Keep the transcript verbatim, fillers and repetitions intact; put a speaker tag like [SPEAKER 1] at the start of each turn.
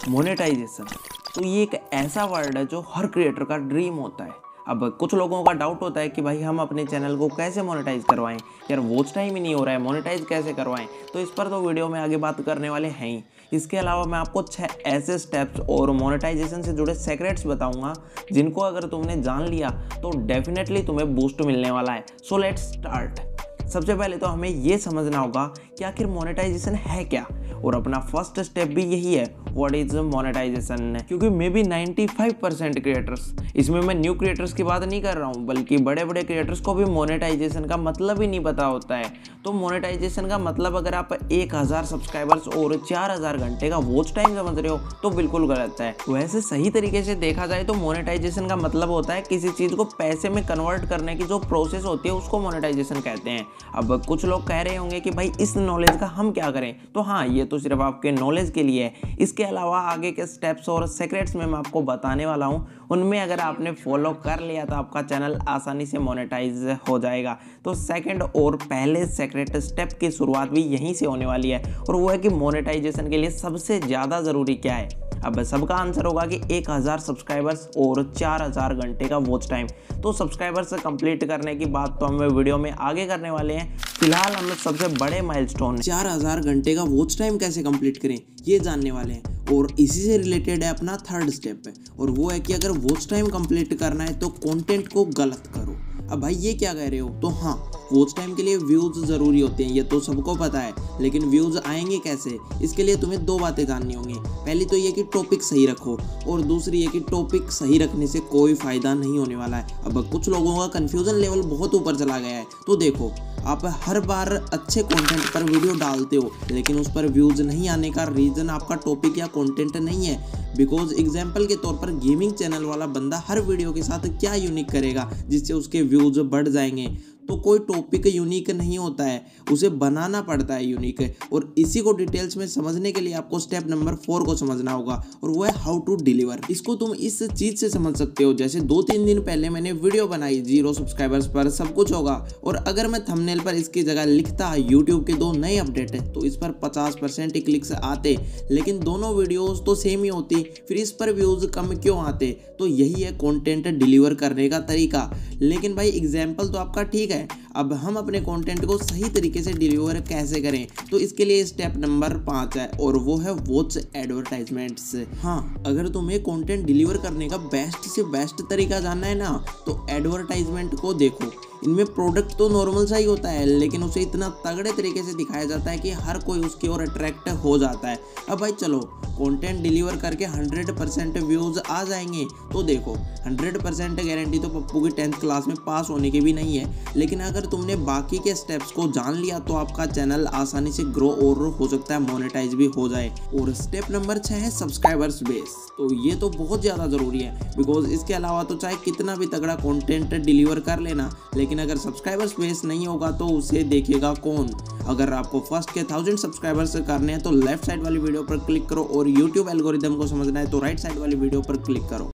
[SPEAKER 1] Monetization तो ये एक ऐसा वर्ड है जो हर क्रिएटर का ड्रीम होता है। अब कुछ लोगों का डाउट होता है कि भाई हम अपने चैनल को कैसे मोनेटाइज करवाएं, यार वॉच टाइम ही नहीं हो रहा है, मोनेटाइज कैसे करवाएं। तो इस पर तो वीडियो में आगे बात करने वाले हैं ही। इसके अलावा मैं आपको छह ऐसे स्टेप्स और मोनेटाइजेशन से जुड़े सेक्रेट्स बताऊंगा जिनको अगर तुमने जान लिया तो डेफिनेटली तुम्हें बूस्ट मिलने वाला है। So let's start. सबसे पहले तो हमें ये समझना होगा कि आखिर मोनेटाइजेशन है क्या, और अपना फर्स्ट स्टेप भी यही है, व्हाट इज मोनेटाइजेशन। क्योंकि मे बी पचानवे परसेंट क्रिएटर्स, इसमें मैं न्यू क्रिएटर्स की बात नहीं कर रहा हूँ, बल्कि बड़े बड़े क्रिएटर्स को भी मोनेटाइजेशन का मतलब ही नहीं पता होता है। तो मोनेटाइजेशन का मतलब अगर आप एक हज़ार सब्सक्राइबर्स और चार हज़ार घंटे का वॉच टाइम समझ रहे हो तो बिल्कुल गलत है। वैसे सही तरीके से देखा जाए तो मोनेटाइजेशन का मतलब होता है किसी चीज़ को पैसे में कन्वर्ट करने की जो प्रोसेस होती है उसको मोनेटाइजेशन कहते हैं। अब कुछ लोग कह रहे होंगे कि भाई इस नॉलेज का हम क्या करें, तो हाँ ये तो सिर्फ आपके नॉलेज के लिए है। इसके अलावा आगे के स्टेप्स और सीक्रेट्स में मैं आपको बताने वाला हूँ, उनमें अगर आपने फॉलो कर लिया तो आपका चैनल आसानी से मोनेटाइज हो जाएगा। तो सेकंड और पहले सीक्रेट स्टेप की शुरुआत भी यहीं से होने वाली है, और वो है कि मोनेटाइजेशन के लिए सबसे ज़्यादा ज़रूरी क्या है। अब सबका आंसर होगा कि एक हज़ार सब्सक्राइबर्स और चार हज़ार घंटे का वॉच टाइम। तो सब्सक्राइबर्स कंप्लीट करने की बात तो हम वीडियो में आगे करने वाले हैं। फिलहाल हम सबसे बड़े माइलस्टोन चार हज़ार घंटे का वॉच टाइम कैसे कंप्लीट करें ये जानने वाले हैं, और इसी से रिलेटेड है अपना थर्ड स्टेप है, और वो है कि अगर वॉच टाइम कंप्लीट करना है तो कंटेंट को गलत करो। अब भाई ये क्या कह रहे हो, तो हाँ वॉच टाइम के लिए व्यूज़ ज़रूरी होते हैं, ये तो सबको पता है, लेकिन व्यूज़ आएंगे कैसे, इसके लिए तुम्हें दो बातें जाननी होंगी। पहली तो ये कि टॉपिक सही रखो, और दूसरी ये कि टॉपिक सही रखने से कोई फ़ायदा नहीं होने वाला है। अब कुछ लोगों का कन्फ्यूज़न लेवल बहुत ऊपर चला गया है। तो देखो, आप हर बार अच्छे कंटेंट पर वीडियो डालते हो, लेकिन उस पर व्यूज़ नहीं आने का रीज़न आपका टॉपिक या कंटेंट नहीं है। बिकॉज एग्जाम्पल के तौर पर गेमिंग चैनल वाला बंदा हर वीडियो के साथ क्या यूनिक करेगा जिससे उसके व्यूज़ बढ़ जाएंगे, तो कोई टॉपिक यूनिक नहीं होता है, उसे बनाना पड़ता है यूनिक। और इसी को डिटेल्स में समझने के लिए आपको स्टेप नंबर फोर को समझना होगा, और वो है हाउ टू डिलीवर। इसको तुम इस चीज़ से समझ सकते हो, जैसे दो तीन दिन पहले मैंने वीडियो बनाई जीरो सब्सक्राइबर्स पर सब कुछ होगा, और अगर मैं थंबनेल पर इसकी जगह लिखता यूट्यूब के दो नए अपडेट है तो इस पर पचास परसेंट ही क्लिक्स आते, लेकिन दोनों वीडियोज़ तो सेम ही होती, फिर इस पर व्यूज़ कम क्यों आते। तो यही है कंटेंट डिलीवर करने का तरीका। लेकिन भाई एग्जाम्पल तो आपका ठीक है, अब हम अपने कंटेंट को सही तरीके से डिलीवर कैसे करें, तो इसके लिए स्टेप नंबर पाँच है, और वो है वॉच एडवर्टाइजमेंट्स। हाँ, अगर तुम्हें कंटेंट डिलीवर करने का बेस्ट से बेस्ट तरीका जानना है ना, तो एडवर्टाइजमेंट को देखो। इनमें प्रोडक्ट तो नॉर्मल सा ही होता है, लेकिन उसे इतना तगड़े तरीके से दिखाया जाता है कि हर कोई उसकी ओर अट्रैक्ट हो जाता है। अब भाई चलो, कंटेंट डिलीवर करके हंड्रेड परसेंट व्यूज़ आ जाएंगे, तो देखो हंड्रेड परसेंट गारंटी तो पप्पू की टेंथ क्लास में पास होने की भी नहीं है, लेकिन अगर तुमने बाकी के स्टेप्स को जान लिया तो आपका चैनल आसानी से ग्रो और हो सकता है मोनेटाइज भी हो जाए। और स्टेप नंबर छः है सब्सक्राइबर्स बेस। तो ये तो बहुत ज़्यादा ज़रूरी है, बिकॉज इसके अलावा तो चाहे कितना भी तगड़ा कंटेंट डिलीवर कर लेना, लेकिन अगर सब्सक्राइबर्स बेस नहीं होगा तो उसे देखेगा कौन। अगर आपको फर्स्ट के थाउजेंड सब्सक्राइबर्स करने हैं तो लेफ्ट साइड वाली वीडियो पर क्लिक करो, और यूट्यूब एल्गोरिदम को समझना है तो राइट साइड वाली वीडियो पर क्लिक करो।